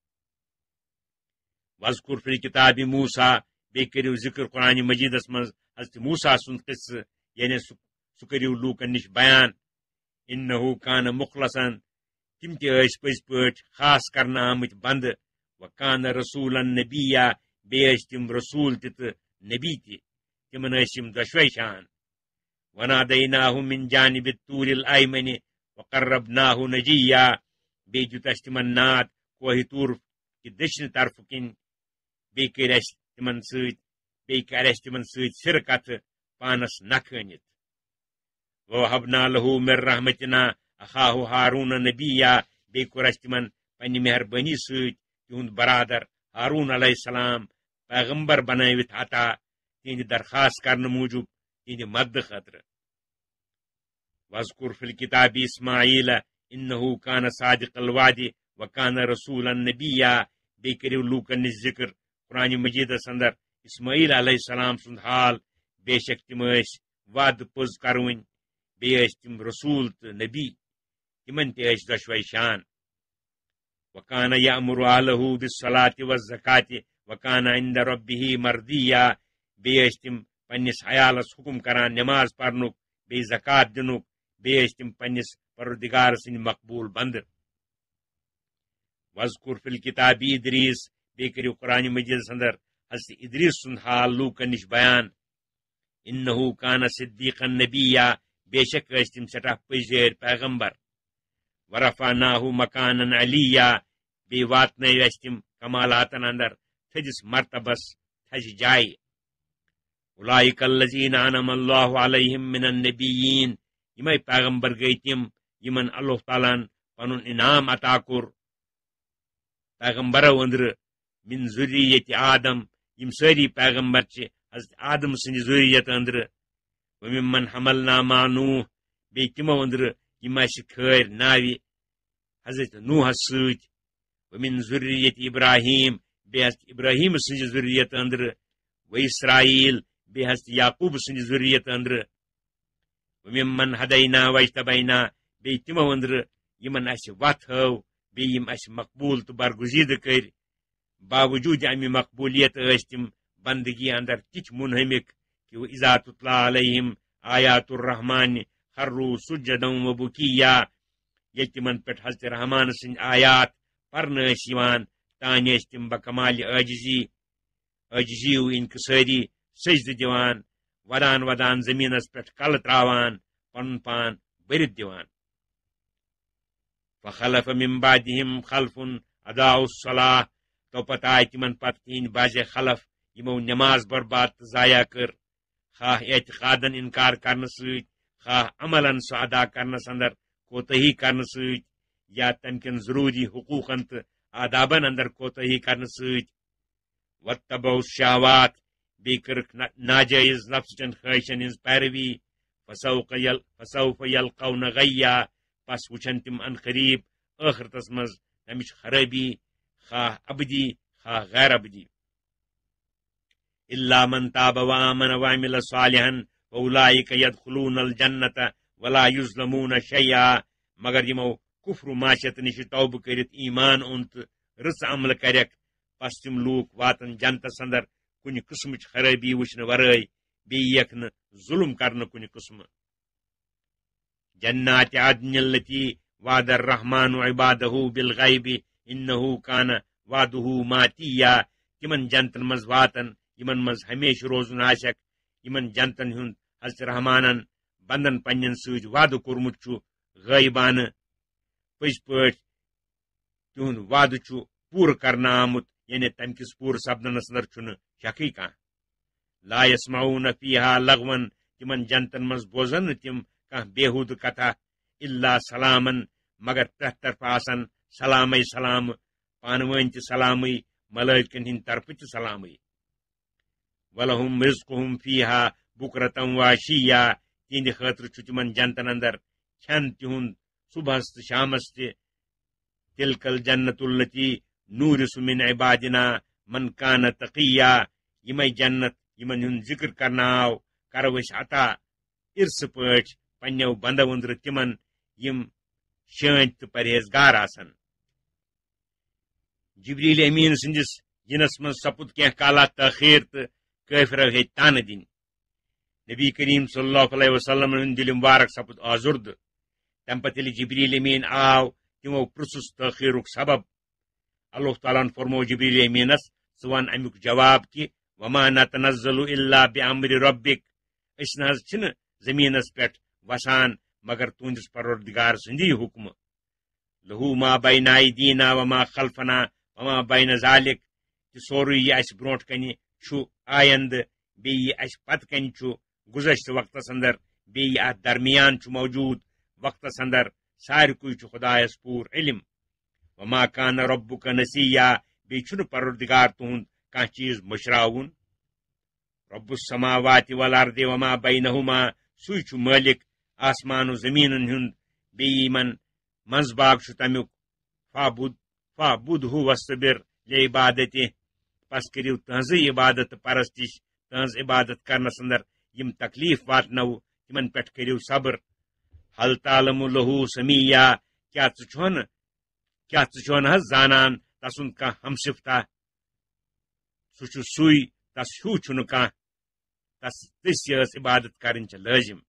وذکر فی کتاب موسیٰ، بیٚیہِ کٔرِو ذکر قرآن مجیدس منٛز حضرت موسیٰ سُنٛد قصہٕ، یعنی سُہ سُہ کٔرِو لوٗکن نِش بیان۔ انہ کان مخلصن، تِم تہِ ٲسۍ پٔزۍ پٲٹھۍ خاص کرنہٕ آمٕتۍ بندٕ، وکان رسوٗلن نبیہ، بیٚیہِ ٲسۍ تِم رسوٗل تہِ تہٕ نبی تہِ، تِمن ٲسۍ یِم دۄشوے شان۔ ونادیناہ من جانب الطور الایمن وقربناہ نجیہ، بیٚیہِ دیُت اَسہِ تِمن ناد کوہ طور کہِ دٔچھنہِ طرفہٕ کِنۍ، بیٚیہِ کٔرۍ اَسہِ تِمن سۭتۍ بیٚیہِ کرِ اَسہِ تِمن سۭتۍ سِرٕ کتھٕ پانس نکھٕ أنِتھ۔ ووہبنا لہو من رحمتنا اخاہ ہارون نبیہ، بیٚیہِ کوٚر اَسہِ تِمن پننہِ مہربٲنی سۭتۍ تِہُنٛد برادر ہارون علیہ السلام پیغمبر بنٲوِتھ عطا، تِہنٛدِ درخاست کرنہٕ موٗجوٗب تِہنٛدِ مددٕ خٲطرٕ۔ وذکر فی الکتاب اسماعیل انہ کان صادق الوعد وکان رسولا نبیہ، بیٚیہِ کٔرِو لوٗکن نِش ذکر قرآن مجیدس اندر اسماعیل علیہ السلام سُنٛد حال، بے شک تِم ٲسۍ وعدٕ پوٚز کروٕنۍ، بیٚیہِ ٲسۍ تِم رسوٗل تہٕ نبی، تِمن تہِ ٲسۍ دۄشوے شان۔ وکان یأمر اہلہ بالصلاۃ والزکاۃ وکان عند ربہ مردیہ، بیٚیہِ ٲسۍ تِم پننس عیالس حکم کران نماز پرنُک بیٚیہِ زکات دِنُک، بیٚیہِ ٲسۍ تِم پننس پروردگار سٕنٛدۍ مقبوٗل بندٕ۔ وذکر فی الکتاب ادریس، بیٚیہِ کٔرِو قرآن مجیدس اندر حضرت ادریس سُنٛد حال لوٗکن نِش بیان۔ انہ کان صدیقا نبیہ، بے شک ٲسۍ تِم سٮ۪ٹھاہ پٔزۍ پیغمبر۔ ورفعناہ مکانا علیہ، بیٚیہِ واتنٲوۍ اَسہِ تِم کمالاتن اندر تھٔدِس مرتبس تھزِ جایہِ۔ اولئک الذین انعم اللہ علیہم من النبیین، یِمے پیغمبر گٔیہِ تِم یِمن اللہ تعالیٰ ہن پنُن انعام عطا کوٚر پیغمبرو أنٛدرٕ، من ذُریت آدم، یِم سٲری پیغمبر چھِ حضرت آدم سٕنٛدِ ذُریت أنٛدرٕ، وممن حملنا مع نوح بی تمو اندر یم اسہ کھٲرۍ ناوِ حضرت نوحس سۭتۍ ومن ذریت ابراہیم بی حضرت ابراہیم سٕنٛزِ ذریت اندر و اسرائیل بی حضرت یعقوب سٕنٛزِ ذریت اندر وممن ہدینا واجتبینا بی تمو اندر یمن اسہ وتھ ہٲو بیٚیہِ یِم اسہ مقبوٗل تہٕ برگزیدٕ کٔرۍ باوجوٗد امہِ مقبولیت ٲسۍ تِم بندگی اندر تِتھۍ منہمک کہ اذا تتلى علیہم آیات الرحمن خروا سجدا وبکیا ییٚلہِ تِمن پٮ۪ٹھ حضرت رحمان سٕنٛدۍ آیات پرنہٕ ٲسۍ یِوان تانۍ ٲسۍ تِم بکمالِ عاجزی عاجزی و انکسٲری سجدٕ دِوان ودان ودان زمینس پٮ۪ٹھ کلہٕ تراوان پنُن پان بٔرِتھ دِوان فخلف من بعدهم خلف اضاعوا الصلاة تو پتہٕ آیہِ تِمن پتہٕ تِہنٛدۍ بازے خلف یِمو نماز برباد تہٕ ضایع کٔر خواہ اعتقادن انکار کرنہٕ سۭتۍ خواہ عملن سُہ ادا کرنس اندر کوتاہی کرنہٕ سۭتۍ یا تمہِ کٮ۪ن ضروٗری حقوٗقن تہٕ آدابن اندر کوتاہی کرنہٕ سۭتۍ واتبعوا الشہوات بیٚیہِ کٔرٕکھ ناجٲیز نفسٕچن خٲہشن ہٕنٛز پیروی فسوف یل فسوف یلقون غیا پس وٕچھن تِم ان قریب ٲخرتس منٛز تمِچ خرٲبی خواہ ابدی خواہ غیر ابدی الا من تاب وآمن وعمل صالحا فاولئک يدخلون الجنة ولا يظلمون شيئا مگر یمو کفر و معاشیت نش توبہ کٔرِتھ ایمان اوٚن تہٕ رٕژ عملہٕ کریکھ پس تِم لوٗکھ واتن جنتس اندر کُنہِ قٕسمٕچ خرٲبی وٕچھنہٕ ورٲے بیٚیہِ یِکھ نہٕ ظُلم کرنہٕ کُنہِ قٕسمہٕ جنات عدن التي وعد الرحمن عباده بالغیب انه كان وعده ماتیا تمن جنتن منٛز واتن یمن منٛز ہمیشہ روزُن آسیکھ یمن جنتن ہُنٛد حضرت رحمانن بندن پننٮ۪ن سۭتۍ وعدٕ کوٚرمُت چھُ غٲیبانہٕ پٔزۍ پٲٹھۍ تِہُنٛد وعدٕ چھُ پوٗرٕ کرنہٕ آمُت یعنی تمہِ کِس پوٗرٕ سپدنس اندر چھُنہٕ شکٕے کانٛہہ لا يسمعون فيها لغوا تمن جنتن منٛز بوزن نہٕ تِم کانٛہہ بےحوٗدٕ کتھا الا سلامن مگر پرٛٮ۪تھ طرفہٕ آسن سلامے سلامہٕ پانہٕ ؤنۍ تہِ سلامٕے ملٲیکن ہٕنٛدِ طرفہٕ تہِ سلامٕے ولہم رزقہم فیہا بکرتم واشیا تِہنٛدِ خٲطرٕ چھُ تِمن جنتن اندر کھٮ۪ن تِہُنٛد صبحس تہٕ شامس تہِ تلکل جنت التی نورث من عبادنا من کان تقیا یِمے جنت یمن ہُنٛد ذکر کرنہٕ آو کرو أسۍ عطا ارثہٕ پٲٹھۍ پننٮ۪و بندو أنٛدرٕ تِمن یِم شٲنٛتۍ تہٕ پرہیزگار آسن جبریل امین سٕنٛدِس یِنس منٛز سپُد کینٛہہ کالا تٲخیر تہٕ کٲفرو ہیٚتۍ تانہٕ دِنۍ نبی کریم صلی اللہ علیہ وسلم ہُنٛد دِل مبارک سپُد آزُردٕ تمہِ پتہٕ ییٚلہِ جبریل امین آو تِمو پرٛژھُس تٲخیرُک سبب اللہ تعالیٰ ہن فرمو جبریل امینس ژٕ ون امیُک جواب کہِ وما نتنزل الا بامر ربک أسۍ نہ حظ چھِنہٕ زمیٖنس پٮ۪ٹھ وسان مگر تُہنٛدِس پروردگار سٕنٛدی حُکمہٕ لہو ما بین ایدینا وما خلفنا وما بین ذالک تہِ سورُے یہِ اسہِ برونٛٹھ کنہِ چھُ آیندٕ بیٚیہِ یہِ اسہِ پتہٕ کنہِ چھُ گُزشتہٕ وقتس اندر بیٚیہِ یہِ اتھ درمیان چھُ موجوٗد وقتس اندر سارِکُے چھُ خۄدایس پوٗرٕ علم وما کان ربک نسیا بیٚیہِ چھُنہٕ پروردگار تُہُنٛد کانٛہہ چیٖز مٔشراوُن رب السماوات والارض وما بینہما سُے چھُ مٲلِک آسمان و زمیٖنن ہُنٛد بیٚیہِ یِمن منٛز باغ چھُ تمیُک فابُد فابُد ہُہ وصبر لعبادتہِ پس کٔرِو تٕہنٛزٕے عبادت تہٕ پرستش تٕہنٛز عبادت کرنس اندر یِم تکلیف واتنو تِمن پٮ۪ٹھ کٔرِو صبر حل تعلم لہو سمیا کیٛاہ ژٕ چھُنہٕ کیٛاہ ژٕ چھُنہٕ حظ زانان تسُنٛد کانٛہہ ہمسِفتہ سُہ چھُ سُے تس ہیوٗ چھُنہٕ کانٛہہ تس تٔژ یٲژ عبادت کرٕنۍ چھِ لٲزم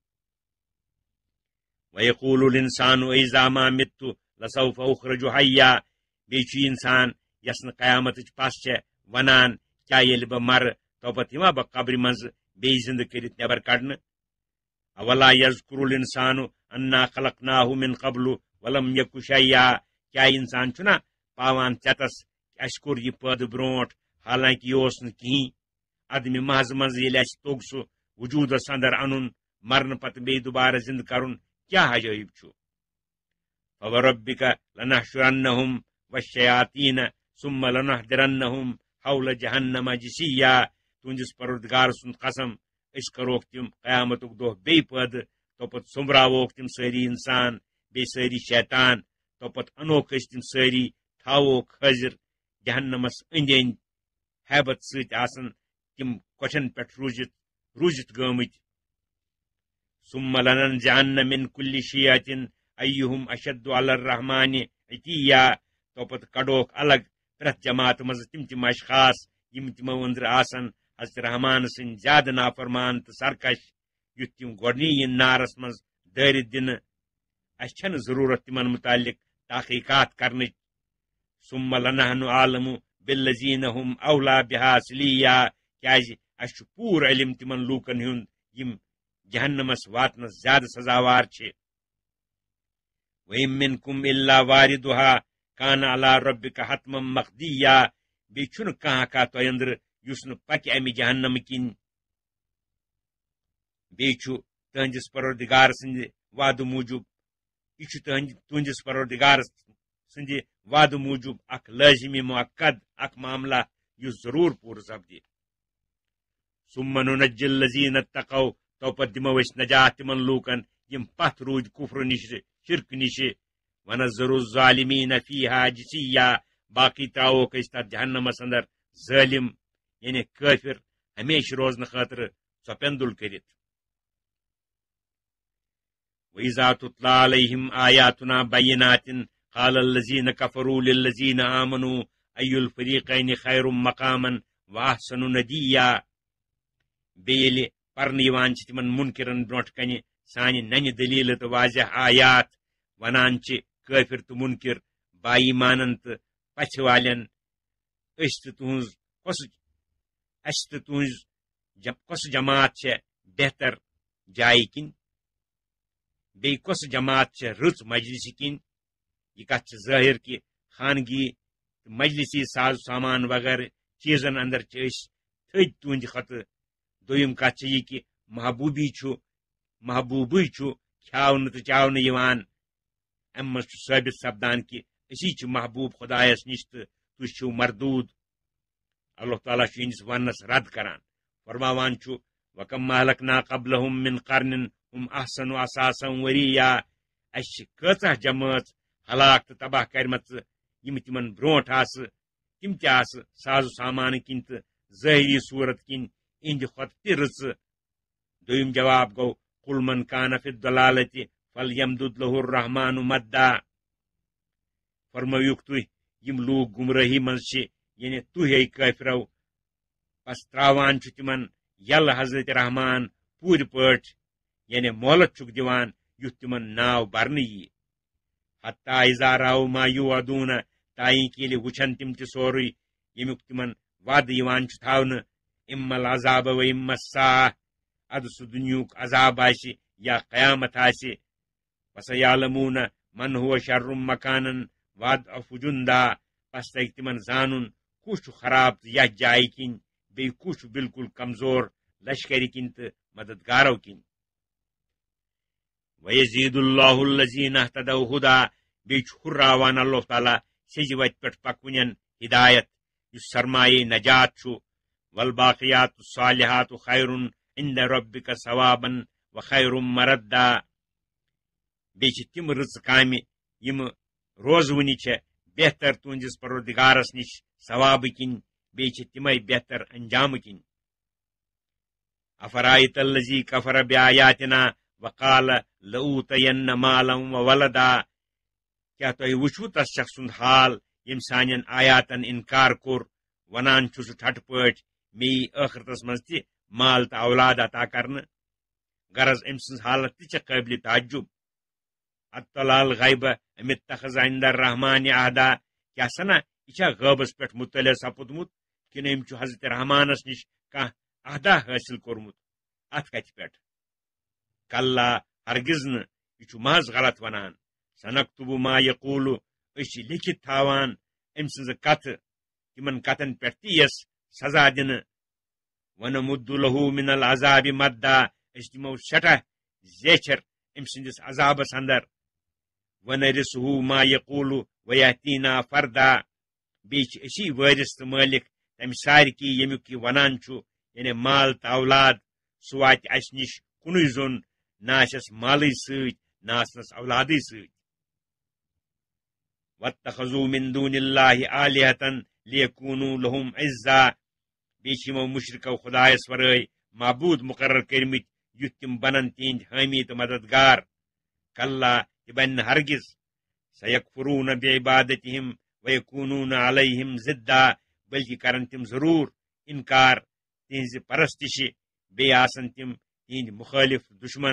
ویقول الانسان اذا ما مت لسوف اخرج حیا بیٚیہِ چھُ انسان یس نہٕ قیامتٕچ پس چھےٚ ونان کیٛاہ ییٚلہِ بہٕ مرٕ توپتہٕ یِما بہٕ قبرِ منٛز بیٚیہِ زِندٕ کٔرِتھ نٮ۪بر کڑنہٕ اولا یذکر الانسان انا خلقناه من قبل ولم یک شیئا کیٛاہ انسان چھُنا پاوان ژٮ۪تس اسہِ کوٚر یہِ پٲدٕ برونٛٹھ حالانکہِ یہِ اوس نہٕ کِہیٖنۍ عدمہِ محض منٛز ییٚلہِ اسہِ توٚگ سُہ وجوٗدس اندر انُن مرنہٕ پتہٕ بیٚیہِ دُبارٕ زِندٕ کرُن کیٛاہ عجٲیب چھُ فوربک لنحشرنهم والشیاطین ثم لنحضرنهم حول جہنم جثیا تُہنٛدِس پروردگار سُنٛد قسم اس کروک تم قیامتک دہ بی پد توپت سمبراوک تم ساری انسان بی ساری شیطان توپت انوک اس تم ساری تھاوک حاضر جہنمس اند اند حیبت ست آسن تم کوٹھن پہ روزت روزت گمت ثم لننزعن من كل شيعة أيهم أشد على الرحمن عتيا توپت کڑوک الگ پرت جماعت مز تم تم اشخاص یم تمو اندر آسن حضرت رحمان سن زیادہ نافرمان تو سرکش یت تم گۄڈنی ین نارس مز دٲرِتھ دن اس چھن ضرورت تمن متعلق تحقیقات کرنچ ثم لنحن عالم بالذین هم اولا بها سلیا کیاز اس چھ پور علم تمن لوکن ہند یم جہنمس واتنس زیادہ سزاوار چھ وَإِن مِّنكُمْ إِلَّا وَارِدُهَا كَانَ عَلَى رَبِّكَ حَتْمًا مَقْضِيًّا بی چھُنہٕ کانٛہہ کانٛہہ تۄہہِ أنٛدرٕ یُس نہٕ پکہِ اَمہِ جہنم کِنۍ بیٚیہِ چھُ تُہنٛدِس پروردگار سٕنٛدِ وعدٕ موٗجوٗب یہِ چھُ تُہنٛدِ تُہنٛدِس پروردگار سٕنٛدِ وعدٕ موٗجوٗب اکھ لٲزمی مؤکد اکھ معاملہ یُس ضروٗر پوٗرٕ سپدِ ثُمَّ نُنَجِّي الَّذِينَ اتَّقَوْا توپت دِمو أسۍ نجات تِمن لوٗکن یِم پتھ روٗدۍ کُفرٕ نِش شرک نِش وَنَذَرُ الظَّالِمِينَ فِيهَا جِثِيًّا باقی تراووک أسۍ تتھ جہنمس اندر ظٲلم یعنی کٲفر ہمیشہ روزنہٕ خٲطرٕ ژۄپیندُل کٔرِتھ وَإِذَا تُتْلَى عَلَيْهِمْ آيَاتُنَا بَيِّنَاتٍ قَالَ الَّذِينَ كَفَرُوا لِلَّذِينَ آمَنُوا أَيُّ الْفَرِيقَيْنِ خَيْرٌ مَقَامًا وَأَحْسَنُ نَدِيًّا بیٚیہِ ییٚلہِ پرنہٕ یِوان چھِ تِمن مُنکِرن برونٛٹھ کنہِ سانہِ ننہِ دلیٖلہٕ تہٕ واضح آیات ونان چھِ کٲفر تہٕ مُنکر بائی مانن تہٕ پژھِ والٮ۪ن أسۍ تہٕ تُہنٛز کۄس اسہِ تہٕ تُہنٛز کۄس جماعت چھےٚ بہتر جایہِ کِنۍ بیٚیہِ کۄس جماعت چھےٚ رٕژ مجلسہِ کِنۍ یہِ کتھ چھِ ظٲہر کہِ خانگی تہٕ مجلسی ساز سامان وغیرہ چیٖزن اندر چھِ أسۍ تھٔدۍ تُہنٛدِ کھۄتہٕ دوٚیِم کتھ چھِ یہِ کہِ محبوٗبی چھُ محبوٗبٕے چھُ کھیاونہٕ تہٕ چاونہٕ یِوان امہِ منٛز چھُ ثٲبت سپدان کہِ أسی چھِ محبوٗب خۄدایس نِش تہٕ تُہۍ چھِو مردوٗد اللہ تعالیٰ چھُ یِہنٛدِس وننس رد کران فرماوان چھُ وَكَمْ أَهْلَكْنَا قَبْلَهُمْ مِنْ قَرْنٍ هُمْ أَحْسَنُ أَثَاثًا وَرِيًّا اسہِ چھِ کۭژاہ جمٲژ ہلاک تہٕ تباہ کرِمژٕ یِم تِمن برونٛٹھ آسہٕ تِم تہِ آسہٕ سازو سامانہٕ کِنۍ تہٕ ظٲہری صوٗرت کِنۍ اِہنٛدِ کھۄتہٕ تہِ رٕژٕ دوٚیِم جواب گوٚو قُلْ مَنْ كَانَ فِي الضَّلَالَةِ فَلْيَمْدُدْ لَهُ الرَّحْمَٰنُ مَدًّا فرمٲیُکھ تُہۍ یِم لوٗکھ گمرٲہی منٛز چھِ یعنی تُہۍ ہے کٲفرو بس تراوان چھُ تِمن یلہٕ حضرت رحمان پوٗرِ پٲٹھۍ یعنی مولت چھُکھ دِوان یُتھ تِمن ناو برنہٕ یی حتیٰ اِذا رأوا ما یوعدوٗنَ تایِنۍ کہِ ییٚلہِ وٕچھن تِم تہِ سورُے ییٚمیُک تِمن وعدٕ یِوان چھُ تھاونہٕ اِمَّا العذاب و اِمَّا الساعة اَدٕ سُہ دُنیہُک عذاب آسہِ یا قیامت آسہِ فَسَیَعْلَمُونَ مَنْ هُوَ شَرٌّ مَكَانًا وَأَضْعَفُ جُنْدًا پس تگہِ تِمن زانُن کُس چھُ خراب تہٕ یتھ جایہِ کِنۍ بیٚیہِ کُس چھُ بالکل کمزور لشکرِ کِنۍ تہٕ مددگارو کِنۍ وَیَزِیدُ اللّٰهُ الَّذِیٖنَ اهْتَدَوْا هُدًى بیٚیہِ چھُ ہُرراوان اللہ تعالیٰ سیٚزِ وتہِ پٮ۪ٹھ پکوٕنٮ۪ن ہدایت یُس سرمایہ نجات چھُ والباقیات الصالحات خیر عند ربک ثوابا وخیر مردا بیٚیہِ چھِ تِم رٕژٕ کامہِ یِم روزوٕنہِ چھےٚ بہتر تُہنٛدِس پروردگارس نِش ثوابہٕ کِنۍ بیٚیہِ چھِ تِمے بہتر انجامہٕ کِنۍ افرأیت الذی کفر بآیاتنا وقال لأوتین مالا وولدا کیٛاہ تۄہہِ وٕچھوٕ تس شخص سُنٛد حال ییٚمۍ سانٮ۪ن آیاتن انکار کوٚر ونان چھُ سُہ ٹھٹھٕ پٲٹھۍ مے یی ٲخرتس منٛز تہِ مال تہٕ اولاد عطا کرنہٕ غرض أمۍ سٕنٛز حالت تہِ چھےٚ قٲبلِ تعجب اطلع الغیب ام اتخذ عند الرحمن عہدا کیٛاہ سنا یہِ چھا غٲبس پٮ۪ٹھ مطلع سپُدمُت کِنہٕ أمۍ چھُ حضرت رحمانس نِش کانٛہہ عہدا حٲصِل کوٚرمُت اتھ کتھِ پٮ۪ٹھ کلّا ہرگز نہٕ یہِ چھُ محض غلط ونان سنکتب ما یقوٗلُ أسۍ چھِ لیکھِتھ تھاوان أمۍ سٕنٛزٕ کتھٕ تِمن کتھن پٮ۪ٹھ تہِ یِس سزا دِنہٕ ونمُد لہُ من العذاب مددا أسۍ دِمو سٮ۪ٹھاہ زیچھر أمۍ سٕنٛدِس عذابس اندر ونرثہ ما یقوٗلُ ویأتینا فردا بیٚیہِ چھِ أسی وٲرث تہٕ مٲلک تمہِ سارِکی ییٚمیُک یہِ ونان چھُ یعنی مال تہٕ اولاد سُہ واتہِ اَسہِ نِش کُنُے زوٚن نہ آسٮ۪س مالٕے سۭتۍ نہ آسنَس اولادٕے سۭتۍ. وَاتَّخَذُوا مِن دُونِ اللہِ آلِهَةً لِیَكُونُوا لَهُمْ عِزًّا. بیٚیہِ چھِ یِمو مُشرِکو خۄدایَس وَرٲے معبوٗد مُقرر کٔرمٕتۍ یُتھ تِم بنن تِہنٛدۍ حٲمی تہٕ مددگار. کَلّا تہِ بنہِ نہٕ ہرگِز. سَیَکفُروٗنَ بِعِبادَتِہِمْ وَیَکُونُونَ عَلَیہِمْ ضِدًّا. بٔلکہِ کرن تِم ضروٗر اِنکار تِہنٛزِ پرستِشہِ، بیٚیہِ آسن تِم تِہنٛدۍ مُخٲلِف دُشمن.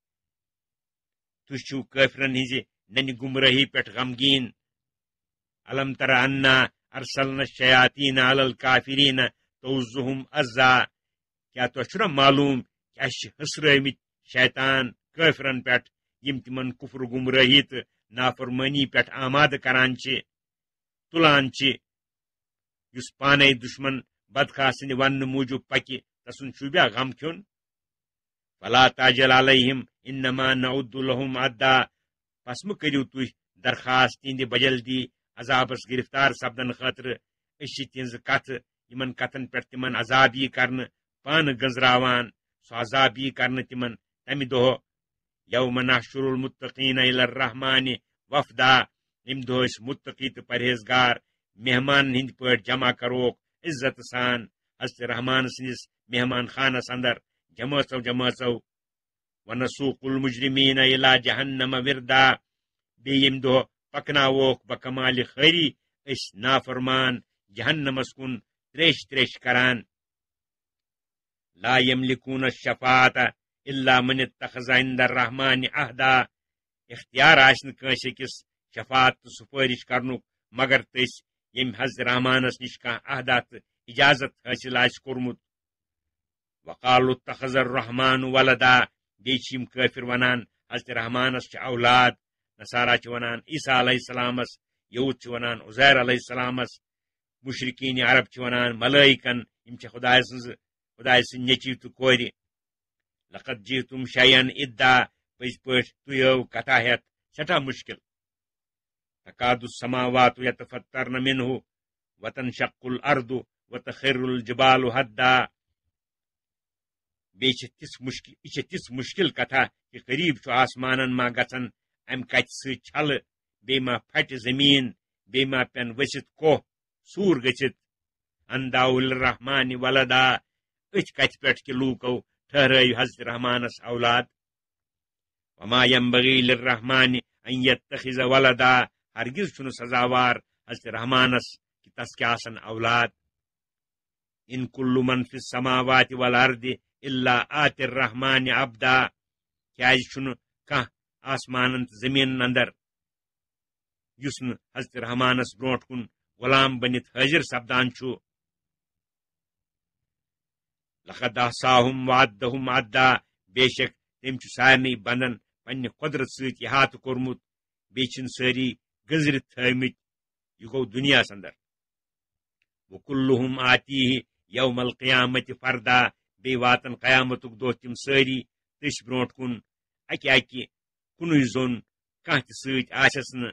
تُہۍ چھِو کٲفرن ہٕنٛزِ ننہِ گُمرٲہی پٮ۪ٹھ غمگیٖن. الم تر انا ارسلنا الشیاطین علی الکافرین توزُہم عزا. کیا تۄہہِ چھُنا معلوٗم کہِ اَسہِ چھِ ہٕسرٲومٕتۍ شیطان کٲفرن پٮ۪ٹھ یِم تِمن کُفر گُمرٲہی تہٕ نافرمٲنی پٮ۪ٹھ آمادٕ کران چھِ تُلان چھِ. یُس پانے دُشمن بدخاہ سٕنٛدِ وننہٕ موٗجوٗب پکہِ تسُنٛد شوٗبیا غم کھیوٚن. فلا تاجل علیہم انما نعد لہم عدا. پس مہٕ کٔرِو تُہۍ درخاست تِہنٛدِ بجلدی عذابس گرفتار سپدن خٲطرٕ. أسۍ چھِ تِہنٛزٕ کتھٕ یِمن کتھن پٮ۪ٹھ تِمن عذاب یی کرنہٕ پانہٕ گنزراوان. سُہ عذاب یی کرنہٕ تِمن تمہِ دۄہ یوم نحشر المتقین الی الرحمن وفدا. ییٚمہِ دۄہ أسۍ متقی تہٕ پرہیزگار مہمانن ہٕنٛدۍ پٲٹھۍ جمع کروکھ عزت سان حضرت رحمان سٕنٛدِس مہمان خانس اندر جمٲژو جمٲژو. ونسوق المجرمین الی جہنم وردا. بیٚیہِ ییٚمہِ دۄہ پکناووکھ بہ کمالہِ خٲری أسۍ نافرمان جہنمس کُن تریش تریش کران. لا یملکون الشفاعۃ الا من اتخذ عند الرحمن عہدا. اختیار آسہِ نہٕ کٲنٛسہِ أکِس شفاعت تہٕ سُفٲرِش کرنُک مگر تٔسۍ ییٚمۍ حضرت رحمانس نِش کانٛہہ عہدا تہٕ اجازت حٲصِل آسہِ کوٚرمُت. وقالوا اتخذ الرحمن ولدا. بیٚیہِ چھِ یِم کٲفر ونان حضرت رحمانس چھِ اولاد. نصارا چھِ ونان عیسیٰ علیہ السلامس. یہود چھِ ونان عزیر علیہ السلامس. مشرقین عرب چھِ ونان ملائکن. یِم چھِ خدایہِ سٕنٛز خدایہِ سٕنٛدۍ نیٚچِو تہٕ کورِ. لقد جئتم شیئا ادا. پٔزۍ پٲٹھۍ تُہۍ ٲو کتھا ہٮ۪تھ سٮ۪ٹھاہ مُشکِل. تکاد السماوات یتفطرن منہ وتنشق الارض وتخر الجبال ہدا. بیٚیہِ چھِ تِژھ مُشکِل یہِ چھِ تِژھ مُشکِل کتھا کہِ قریٖب چھُ آسمانن ما گژھن امہِ کتھِ سۭتۍ چھلہٕ. بیٚیہِ ما پھٹہِ زمیٖن. بیٚیہِ ما پٮ۪ن ؤسِتھ کوہ سوٗر گٔژھِتھ. انداؤ الرحمان ولدا. أتھۍ کتھِ پٮ۪ٹھ کہِ لوٗکو ٹھہرٲیِو حضرت رحمانس اولاد. وما ينبغي للرحمن ان يتخذ ولدا. ہرگز چھُنہٕ سزاوار حضرت رحمانس کہِ تس کیٛاہ آسن اولاد. ان كل من في السماوات والارض الا آتِ الرحمن عبدا. کیٛازِ چھُنہٕ کانٛہہ آسمانن تہٕ زمیٖنن اندر یُس نہٕ حضرت رحمانس برونٛٹھ کُن غلام بٔنِتھ حٲضِر سپدان چھُ. لقد احصاهم وعدهم عدا. بے شک تٔمۍ چھُ سارنٕے بندن پننہِ قۄدرت سۭتۍ احاطہٕ کوٚرمُت. بیٚیہِ چھِنہٕ سٲری گٔنزرِتھ تھٲومٕتۍ. یہِ گوٚو دُنیاہس اندر. وکلہم آتیہ یوم القیامت فردا. بیٚیہِ واتن قیامتُک دۄہ تِم سٲری تٔسۍ برونٛٹھ کُن اکہِ اکہِ کُنُے زوٚن کانٛہہ تہِ سۭتۍ آسٮ۪س نہٕ.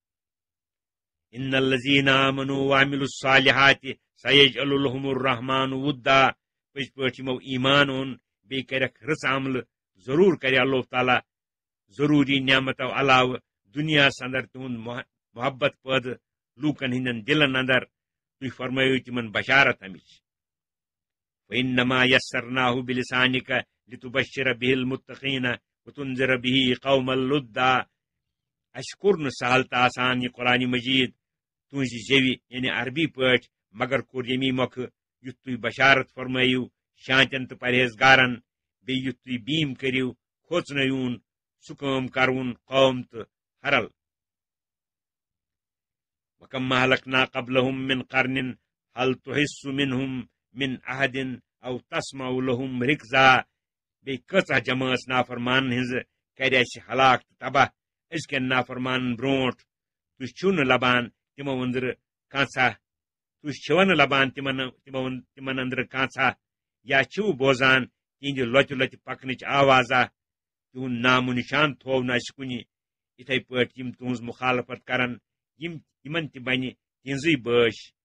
ان الذین آمنوا وعملوا الصالحات سیجعل لهم الرحمن ودا. پٔزۍ پٲٹھۍ یِمو ایمان اوٚن بیٚیہِ کَرٮ۪کھ رٕژ عملہٕ ضروٗر کرِ اللہ تعالیٰ ضروٗری نعمتو علاوٕ دُنیاہس اندر تِہُنٛد محبت پٲدٕ لوٗکن ہٕنٛدٮ۪ن دِلن اندر. تُہۍ فرمٲیِو تِمن بشارت امِچ. وانما یسرناہ بلسانک لتبشر به المتقین وتنذر به قوما لدا. اَسہِ کوٚر نہٕ سہل تہٕ آسان یہِ قرآنِ مجیٖد تُہنٛزِ زیوِ یعنی عربی پٲٹھۍ مگر کوٚر ییٚمی مۄکھٕ یُتھ تُہۍ بشارت فرمٲیِو شانتٮ۪ن تہٕ پرہیزگارن. بیٚیہِ یُتھ تُہۍ بیٖم کٔرِو کھوژنٲیوُن سُہ کٲم کرون قوم تہٕ حرل. وكم أهلكنا قبلهم من قرن هل تحس منهم من أحد أو تسمع لهم ركزا. بیٚیہِ کۭژاہ جمٲژ نافرمانن ہٕنٛزٕ کرِ اَسہِ ہلاک تہٕ تباہ أزکٮ۪ن نافرمانن برونٛٹھ. تُہۍ چھِو نہٕ لبان تِمو أنٛدرٕ کانٛژھا. تُہۍ چھِوا نہٕ لبان تِمن تِمو تِمن أنٛدرٕ کانٛژھا یا چھِو بوزان تِہنٛدِ لۄتہِ لۄتہِ پکنٕچ آوازا. تِہُنٛد نامو نِشان تھوو نہٕ اَسہِ کُنہِ. یِتھٕے پٲٹھۍ یِم تُہنٛز مُخالفت کرن یِم یِمن تہِ بنہِ تِہنٛزٕے بٲش.